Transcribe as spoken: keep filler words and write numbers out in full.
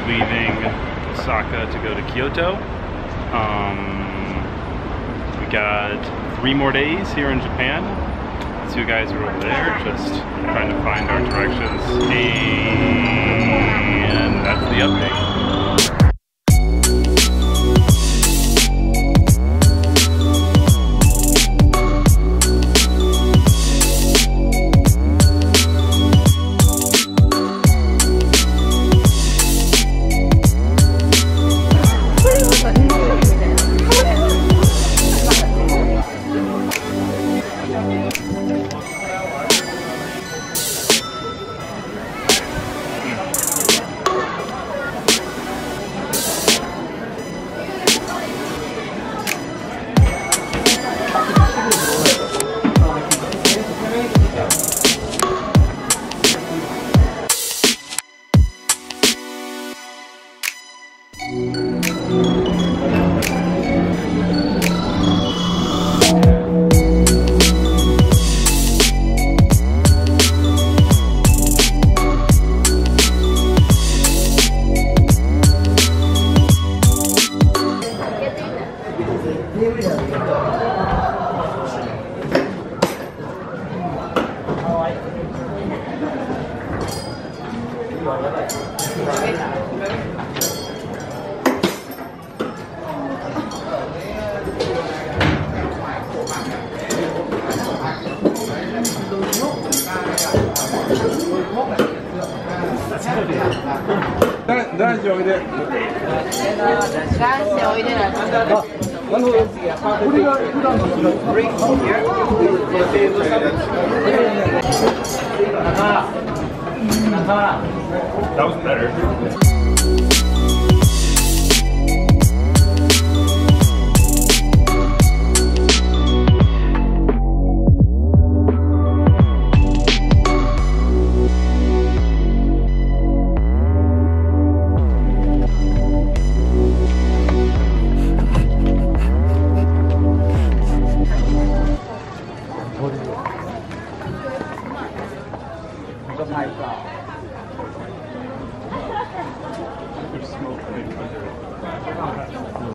leaving Osaka to go to Kyoto. Um, we got three more days here in Japan. The two guys are over there just trying to find our directions, and that's the update. 男子おいで。男子おいでなんです。あ、あの、これが普段の姿。That was better. There's smoke coming under it.